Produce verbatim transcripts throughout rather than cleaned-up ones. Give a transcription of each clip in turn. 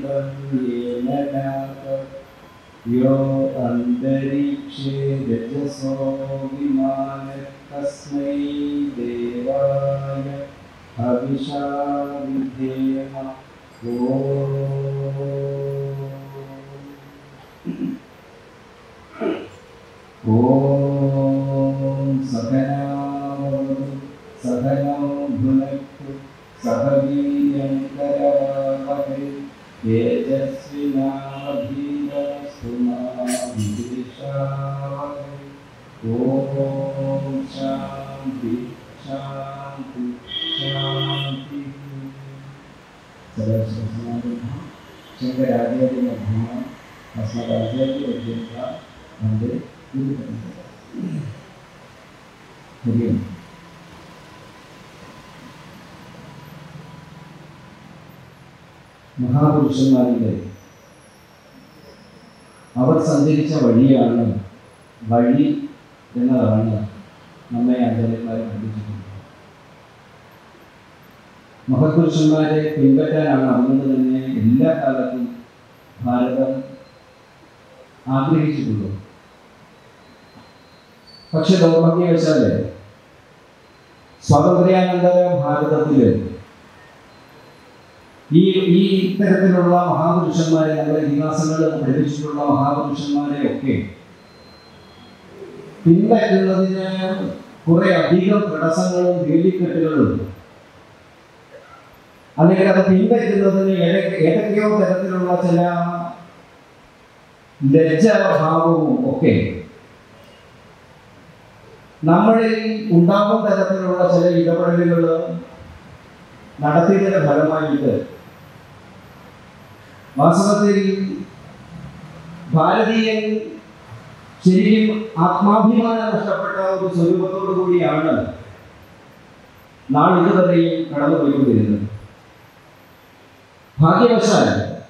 यो अन्तरिक्षे रजसो विमान तस्मै देवाय हविषा विधेम। ओम सहनावतु सहनौ भुनक्तु सह वीर्यं करवावहै तेजस्विनावधीतमस्तु मा विद्विषावहै। ओम शांति शांति शांति। सर्वसमारम्भः शंकराचार्यमध्यमः अस्मदाचार्यपर्यन्तं वन्दे गुरुपरम्पराम्। മഹാപുരുഷന്മാരുടെ അവർ സഞ്ചരിച്ച വഴിയാണ് വഴി എന്നതാണ് നമ്മെ ആചാര്യന്മാരെ പഠിപ്പിച്ചിട്ടുള്ളത്. മഹാപുരുഷന്മാരെ പിൻപറ്റാനാണ് അതുകൊണ്ട് തന്നെ എല്ലാ കാലത്തും ഭാരതം ആഗ്രഹിച്ചിട്ടുള്ളത്. പക്ഷെ ദൗർഭാഗ്യവശാല് സ്വാതന്ത്ര്യാനന്തര ഭാരതത്തില് ഈ ഈ ഇത്തരത്തിലുള്ള മഹാപുരുഷന്മാരെ നമ്മുടെ ഇതിഹാസങ്ങളിൽ പഠിപ്പിച്ചിട്ടുള്ള മഹാപുരുഷന്മാരെ ഒക്കെ പിൻപറ്റുന്നതിന് കുറെ അധികം തടസ്സങ്ങളും വേലിക്കെട്ടുകളും അല്ലെങ്കിൽ അത് പിൻപറ്റുന്നതിന് ഏതൊക്കെയോ തരത്തിലുള്ള ചില ലജ്ജാഭാവവും ഒക്കെ നമ്മളിൽ ഉണ്ടാകുന്ന തരത്തിലുള്ള ചില ഇടപെടലുകൾ നടത്തിയതിന്റെ ഫലമായിട്ട് വാസ്തവത്തിൽ ഭാരതീയൻ ശരിക്കും ആത്മാഭിമാനം നഷ്ടപ്പെട്ട ഒരു സ്വരൂപത്തോടു കൂടിയാണ് നാളിതുവരെയും കടന്നുപോയിക്കൊണ്ടിരുന്നത്. ഭാഗ്യവശാൽ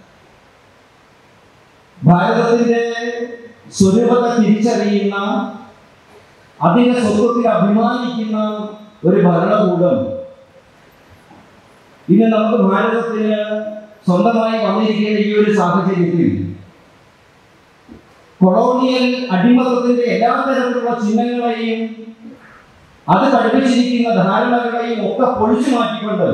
ഭാരതത്തിന്റെ സ്വരൂപത്തെ തിരിച്ചറിയുന്ന അതിന്റെ സ്വത്വത്തിൽ അഭിമാനിക്കുന്ന ഒരു ഭരണകൂടം ഇന്ന് നമുക്ക് ഭാരതത്തിന് സ്വന്തമായി വന്നിരിക്കുന്ന ഈ ഒരു സാഹചര്യത്തിൽ കൊളോണിയൽ അടിമത്തത്തിന്റെ എല്ലാ തരത്തിലുള്ള ചിഹ്നങ്ങളെയും അത് പഠിപ്പിച്ചിരിക്കുന്ന ധാരണകളെയും ഒക്കെ പൊളിച്ചു മാറ്റിക്കൊണ്ട്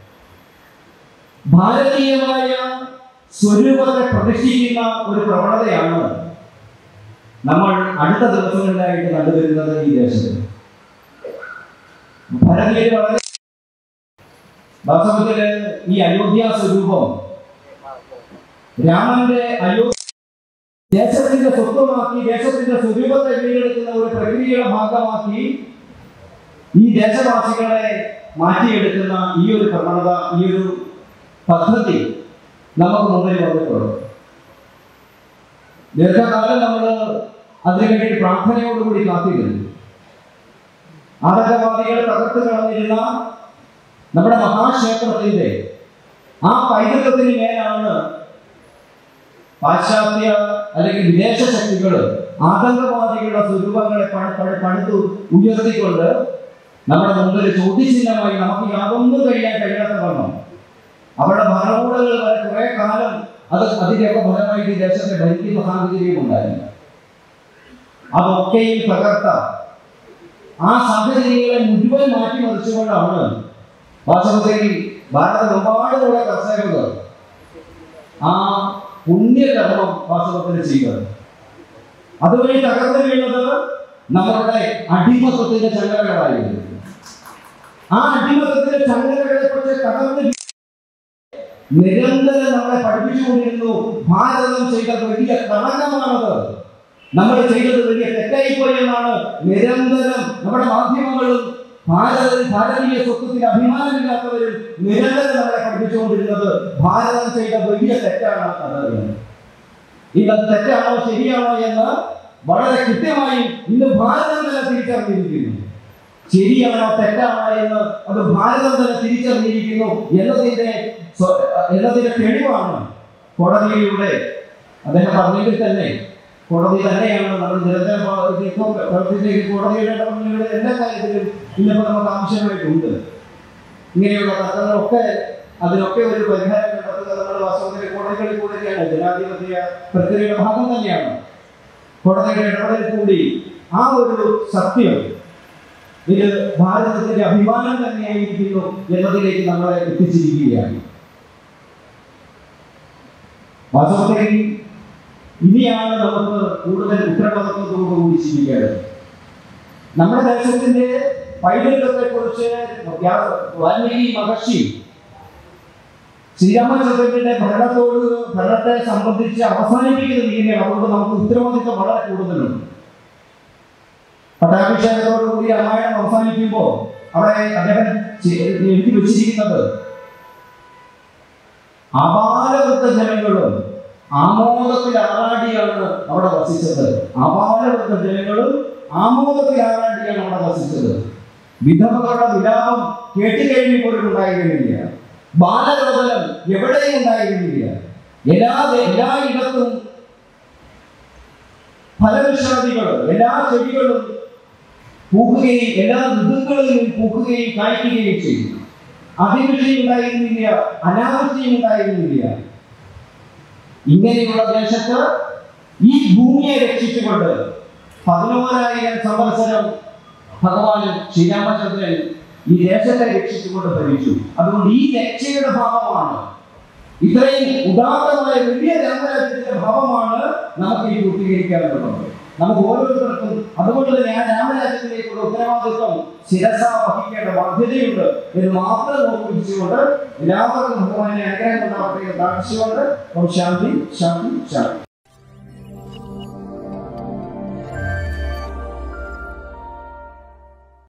ഭാരതീയമായ സ്വരൂപത്തെ പ്രതിഷ്ഠിക്കുന്ന ഒരു പ്രവണതയാണ് നമ്മൾ അടുത്ത ദിവസങ്ങളിലായിട്ട് കണ്ടുവരുന്നത് ഈ ദേശത്ത്. ഭാരതീയർ വളരെ വാസ്തവത്തില് ഈ അയോധ്യ സ്വരൂപം രാമന്റെ അയോധ്യ ദേശത്തിന്റെ സ്വത്വമാക്കി ദേശത്തിന്റെ സ്വരൂപത്തെ വീണ്ടെടുക്കുന്ന ഒരു പ്രക്രിയയുടെ ഭാഗമാക്കി ഈ ദേശവാസികളെ മാറ്റിയെടുക്കുന്ന ഈ ഒരു പ്രവണത, ഈ ഒരു പദ്ധതി നമുക്ക് മുമ്പിൽ വന്നിട്ടുള്ളൂ. ദീർഘകാലം നമ്മൾ അതിനുവേണ്ടി പ്രാർത്ഥനയോടുകൂടി കാത്തിരുന്നു. ആതങ്കവാദികൾ തകർത്ത് കളഞ്ഞിരുന്ന നമ്മുടെ മഹാക്ഷേത്രത്തിന്റെ ആ പൈതൃകത്തിന് മേലാണ് പാശ്ചാത്യ അല്ലെങ്കിൽ വിദേശ ശക്തികൾ ആതങ്കവാദികളുടെ സ്വരൂപങ്ങളെ പണിതു ഉയർത്തിക്കൊണ്ട് നമ്മുടെ മുമ്പിൽ ചോദ്യചിഹ്നമായി നമുക്ക് യാതൊന്നും കഴിയാൻ കഴിയാത്ത വണ്ണം അവരുടെ ഭരണകൂടങ്ങൾ വരെ കുറെ കാലം അത് അതിന്റെയൊക്കെ ഫലമായിട്ട് ഈ ദേശത്തെ ഭരിക്കുന്ന സാഹചര്യം ഉണ്ടായില്ല. അതൊക്കെയും തകർത്ത ആ സാഹചര്യങ്ങളെ മുഴുവൻ മാറ്റിമറിച്ചുകൊണ്ടാണ് വാസ്തവത്തിൽ ഭാരതമെമ്പാടുമുള്ള കർഷകർ ആ പുണ്യകർമ്മം വാസ്തവത്തിൽ ചെയ്തത്. അതുവഴി തകർന്നു വീണത് നമ്മളുടെ അടിമത്വത്തിന്റെ ചങ്ങലകളായിരുന്നു. ആ അടിമത്വത്തിന്റെ ചങ്ങലകളെ കുറിച്ച് തകർന്ന് നിരന്തരം നമ്മളെ പഠിപ്പിച്ചുകൊണ്ടിരുന്നു. ഭാരതം ചെയ്ത വലിയ കളങ്കമാണത്, നമ്മൾ ചെയ്തത് വലിയ തെറ്റായിപ്പോയി എന്നാണ് നിരന്തരം നമ്മുടെ മാധ്യമങ്ങളും ഭാരത ഭാരതീയ സ്വത്വത്തിൽ അഭിമാനമില്ലാത്തവരും നിരന്തരം നമ്മളെ പഠിപ്പിച്ചുകൊണ്ടിരുന്നത് ഭാരതം ചെയ്ത വലിയ തെറ്റാണ് അത്. ഇന്നത് തെറ്റാണോ ശരിയാണോ എന്ന് വളരെ കൃത്യമായി ഇന്ന് ഭാരതം തന്നെ തിരിച്ചറിഞ്ഞിരിക്കുന്നു. ശരിയാണോ തെറ്റാണോ എന്ന് അത് ഭാരതം തന്നെ തിരിച്ചറിഞ്ഞിരിക്കുന്നു എന്നതിന്റെ എന്നതിന്റെ തെളിവാണ് കോടതിയിലൂടെ അദ്ദേഹം പറഞ്ഞെങ്കിൽ തന്നെ കോടതി തന്നെയാണ് നമ്മൾ നിരന്തരം കോടതിയുടെ ഇടപെടലുകൾ എല്ലാ കാര്യത്തിലും ഇന്നിപ്പോൾ നമുക്ക് ആവശ്യമായിട്ടുണ്ട്. ഇങ്ങനെയുള്ള തർക്കങ്ങളൊക്കെ അതിനൊക്കെ ഒരു പരിഹാരം കണ്ടെത്തുക നമ്മൾ വാസ്തവത്തിൽ കോടതികളിൽ കൂടെയാണ്, ജനാധിപത്യ പ്രക്രിയയുടെ ഭാഗം തന്നെയാണ്. കോടതിയുടെ ഇടപെടൽ കൂടി ആ ഒരു സത്യം ഇത് ഭാരതത്തിന്റെ അഭിമാനം തന്നെയായിരിക്കുന്നു എന്നതിലേക്ക് നമ്മളെ എത്തിച്ചിരിക്കുകയാണ്. വാസ്തവത്തിൽ ഇനിയാണ് നമുക്ക് കൂടുതൽ ഉത്തരവാദിത്വത്തോടുകൂടി ചിന്തിക്കേണ്ടത്. നമ്മുടെ ദേശത്തിന്റെ പൈതൃകത്തെ കുറിച്ച് വാൽമീകി മഹർഷി ശ്രീരാമചന്ദ്രന്റെ ഭരണത്തോട് ഭരണത്തെ സംബന്ധിച്ച് അവസാനിപ്പിക്കുന്നത് ഇങ്ങനെയാണ്. അതുകൊണ്ട് നമുക്ക് ഉത്തരവാദിത്വം വളരെ കൂടുതലുണ്ട്. പട്ടാഭിഷേകത്തോടുകൂടി രാമായണം അവസാനിക്കുമ്പോൾ അവിടെ അദ്ദേഹം എഴുതി വെച്ചിരിക്കുന്നത് അപാലവൃത്ത ജനങ്ങളും ആമോദത്തിൽ ആറാടിയാണ് അവിടെ വസിച്ചത്. അപാലവൃത്ത ജനങ്ങളും ആമോദത്തിൽ ആറാടിയാണ് അവിടെ വസിച്ചത്. വിധവകളുടെ വിലാപം കേട്ടുകഴിഞ്ഞ് പോലും ഉണ്ടായിരുന്നില്ല. ബാലരോദനം എവിടെയും ഉണ്ടായിരുന്നില്ല. എല്ലാ എല്ലായിടത്തും ഫലവൃക്ഷാദികൾ, എല്ലാ ചെടികളും പൂക്കുകയും എല്ലാ ഋതുക്കളിലും പൂക്കുകയും കായ്ക്കുകയും ചെയ്യും. അതിവൃഷ്ടി ഉണ്ടായിരുന്നില്ല, അനാവൃഷ്ടിയും ഉണ്ടായിരുന്നില്ല. ഇങ്ങനെയുള്ള ദേശത്ത് ഈ ഭൂമിയെ രക്ഷിച്ചുകൊണ്ട് പതിനോരായിരം സംവത്സരം ഭഗവാൻ ശ്രീരാമചന്ദ്രൻ ഈ ദേശത്തെ രക്ഷിച്ചുകൊണ്ട് ഭരിച്ചു. അതുകൊണ്ട് ഈ രക്ഷയുടെ ഭാവമാണ്, ഇത്രയും ഉദാത്തമായ വലിയ രാമരാജ്യത്തിന്റെ ഭാവമാണ് നമുക്ക് ഈ പൂർത്തീകരിക്കാനുള്ളത്. നമുക്ക് ഓരോരുത്തർക്കും അതുകൊണ്ട് തന്നെ ആ രാമരാജ്യത്തിലേക്കുള്ള ഉത്തരവാദിത്വം ശിരസ വഹിക്കേണ്ട ബാധ്യതയുണ്ട് എന്ന് മാത്രം ഓർമ്മിപ്പിച്ചുകൊണ്ട് എല്ലാവർക്കും ഭഗവാന്റെ അനുഗ്രഹം ഉണ്ടാവട്ടെ എന്ന് പ്രാർത്ഥിച്ചുകൊണ്ട് ശാന്തി ശാന്തി ശാന്തി.